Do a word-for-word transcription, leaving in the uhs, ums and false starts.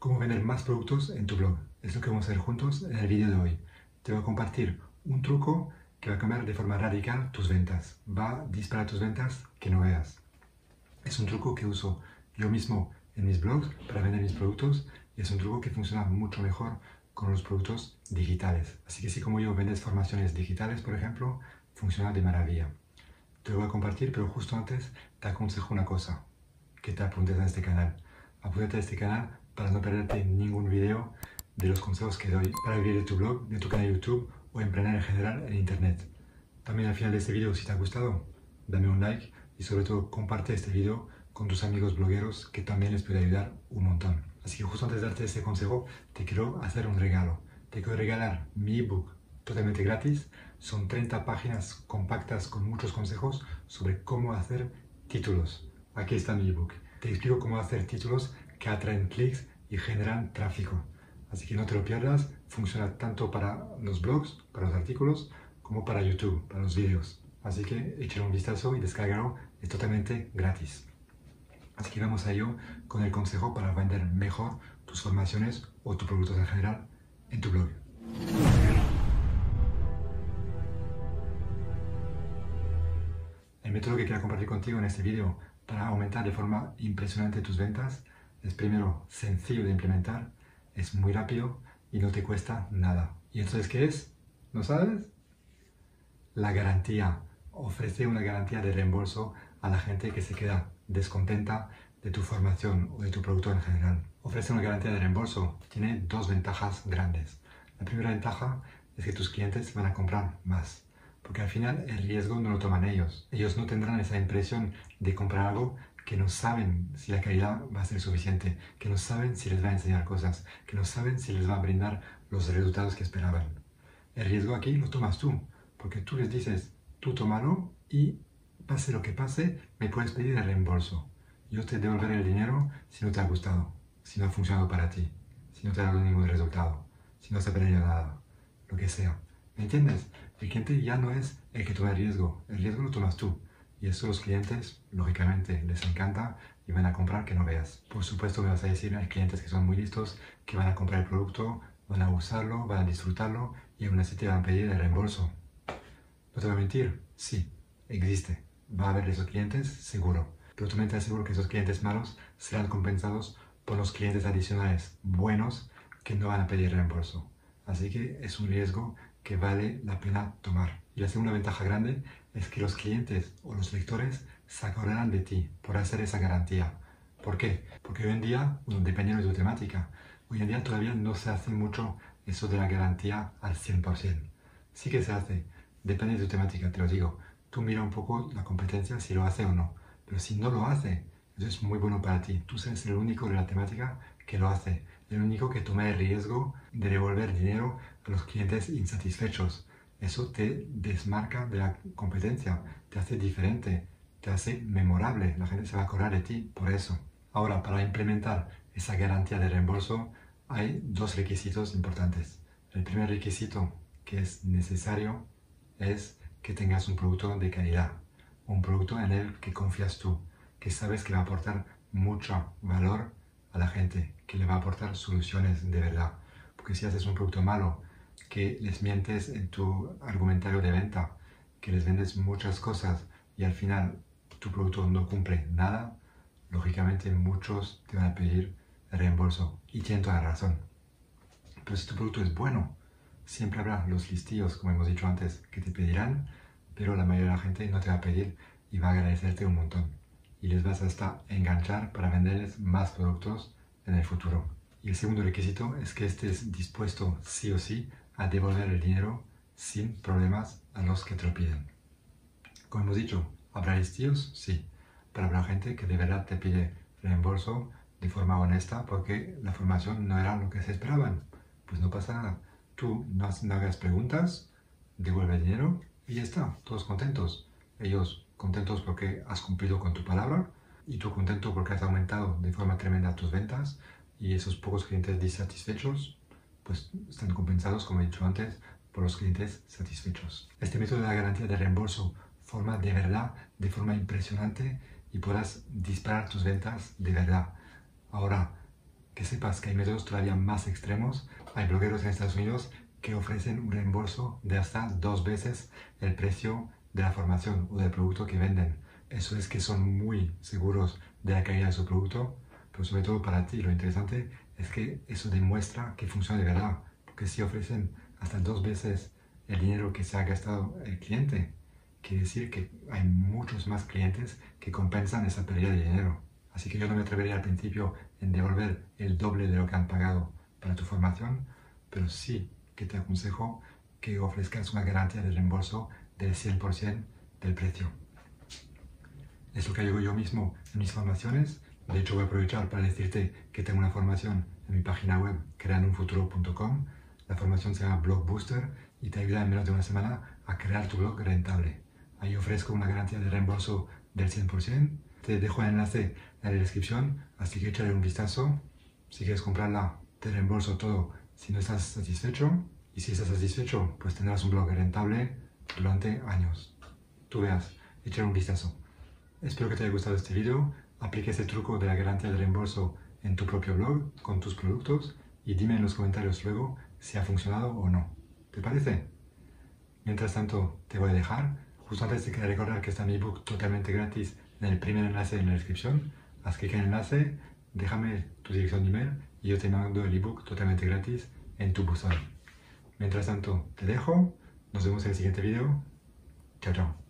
Cómo vender más productos en tu blog. Es lo que vamos a hacer juntos en el vídeo de hoy. Te voy a compartir un truco que va a cambiar de forma radical tus ventas. Va a disparar tus ventas que no veas. Es un truco que uso yo mismo en mis blogs para vender mis productos y es un truco que funciona mucho mejor con los productos digitales. Así que si como yo vendes formaciones digitales, por ejemplo, funciona de maravilla. Te lo voy a compartir, pero justo antes te aconsejo una cosa, que te apuntes a este canal. Apúntate a este canal para no perderte ningún video de los consejos que doy para vivir de tu blog, de tu canal de YouTube o emprender en general en Internet. También al final de este video, si te ha gustado, dame un like y sobre todo comparte este video con tus amigos blogueros que también les puede ayudar un montón. Así que justo antes de darte este consejo, te quiero hacer un regalo. Te quiero regalar mi ebook totalmente gratis. Son treinta páginas compactas con muchos consejos sobre cómo hacer títulos. Aquí está mi ebook. Te explico cómo hacer títulos que atraen clics y generan tráfico. Así que no te lo pierdas. Funciona tanto para los blogs, para los artículos, como para YouTube, para los vídeos. Así que échale un vistazo y descárgalo. Es totalmente gratis. Así que vamos a ello con el consejo para vender mejor tus formaciones o tus productos en general en tu blog. El método que quiero compartir contigo en este video para aumentar de forma impresionante tus ventas es primero sencillo de implementar, es muy rápido y no te cuesta nada. ¿Y entonces qué es? ¿No sabes? La garantía. Ofrece una garantía de reembolso a la gente que se queda descontenta de tu formación o de tu producto en general. Ofrece una garantía de reembolso. Tiene dos ventajas grandes. La primera ventaja es que tus clientes van a comprar más. Porque al final el riesgo no lo toman ellos. Ellos no tendrán esa impresión de comprar algo que no saben si la calidad va a ser suficiente, que no saben si les va a enseñar cosas, que no saben si les va a brindar los resultados que esperaban. El riesgo aquí lo tomas tú, porque tú les dices, tú tómalo y pase lo que pase, me puedes pedir el reembolso. Yo te devolveré el dinero si no te ha gustado, si no ha funcionado para ti, si no te ha dado ningún resultado, si no has aprendido nada, lo que sea. ¿Me entiendes? El cliente ya no es el que toma el riesgo, el riesgo lo tomas tú. Y eso los clientes, lógicamente, les encanta y van a comprar que no veas. Por supuesto me vas a decir, hay clientes que son muy listos, que van a comprar el producto, van a usarlo, van a disfrutarlo y aún así te van a pedir el reembolso. No te voy a mentir, sí, existe. Va a haber esos clientes, seguro. Pero también te aseguro que esos clientes malos serán compensados por los clientes adicionales buenos que no van a pedir reembolso. Así que es un riesgo que vale la pena tomar. Y la segunda ventaja grande es que los clientes o los lectores se acordarán de ti por hacer esa garantía. ¿Por qué? Porque hoy en día, bueno, dependiendo de tu temática, hoy en día todavía no se hace mucho eso de la garantía al cien por ciento. Sí que se hace, depende de tu temática, te lo digo. Tú mira un poco la competencia si lo hace o no. Pero si no lo hace, eso es muy bueno para ti. Tú eres el único de la temática que lo hace. El único que toma el riesgo de devolver dinero a los clientes insatisfechos. Eso te desmarca de la competencia, te hace diferente, te hace memorable. La gente se va a acordar de ti por eso. Ahora, para implementar esa garantía de reembolso, hay dos requisitos importantes. El primer requisito que es necesario es que tengas un producto de calidad. Un producto en el que confías tú, que sabes que va a aportar mucho valor a la gente, que le va a aportar soluciones de verdad. Porque si haces un producto malo, que les mientes en tu argumentario de venta, que les vendes muchas cosas y al final tu producto no cumple nada, lógicamente muchos te van a pedir reembolso y tienen toda la razón. Pero si tu producto es bueno, siempre habrá los listillos, como hemos dicho antes, que te pedirán, pero la mayoría de la gente no te va a pedir y va a agradecerte un montón. Y les vas hasta enganchar para venderles más productos en el futuro. Y el segundo requisito es que estés dispuesto sí o sí a devolver el dinero sin problemas a los que te lo piden. Como hemos dicho, ¿habrá listillos? Sí. Pero habrá gente que de verdad te pide reembolso de forma honesta porque la formación no era lo que se esperaban. Pues no pasa nada. Tú no, no hagas preguntas, devuelve el dinero y ya está, todos contentos. Ellos contentos porque has cumplido con tu palabra y tú contento porque has aumentado de forma tremenda tus ventas y esos pocos clientes disatisfechos pues están compensados, como he dicho antes, por los clientes satisfechos. Este método de la garantía de reembolso forma de verdad, de forma impresionante y podrás disparar tus ventas de verdad. Ahora, que sepas que hay métodos todavía más extremos. Hay blogueros en Estados Unidos que ofrecen un reembolso de hasta dos veces el precio de la formación o del producto que venden. Eso es que son muy seguros de la calidad de su producto, pero sobre todo para ti lo interesante es que eso demuestra que funciona de verdad, porque si ofrecen hasta dos veces el dinero que se ha gastado el cliente, quiere decir que hay muchos más clientes que compensan esa pérdida de dinero. Así que yo no me atrevería al principio en devolver el doble de lo que han pagado para tu formación, pero sí que te aconsejo que ofrezcas una garantía de reembolso del cien por ciento del precio. Es lo que hago yo mismo en mis formaciones. De hecho, voy a aprovechar para decirte que tengo una formación en mi página web creando un futuro punto com. La formación se llama Blog Booster y te ayuda en menos de una semana a crear tu blog rentable. Ahí ofrezco una garantía de reembolso del cien por ciento. Te dejo el enlace en la descripción, así que échale un vistazo. Si quieres comprarla, te reembolso todo si no estás satisfecho. Y si estás satisfecho, pues tendrás un blog rentable durante años. Tú veas, échale un vistazo. Espero que te haya gustado este video. Aplique ese truco de la garantía de reembolso en tu propio blog, con tus productos, y dime en los comentarios luego si ha funcionado o no. ¿Te parece? Mientras tanto, te voy a dejar. Justo antes te quería recordar que está mi ebook totalmente gratis en el primer enlace en la descripción. Haz clic en el enlace, déjame tu dirección de email y yo te mando el ebook totalmente gratis en tu buzón. Mientras tanto, te dejo. Nos vemos en el siguiente video. Chao, chao.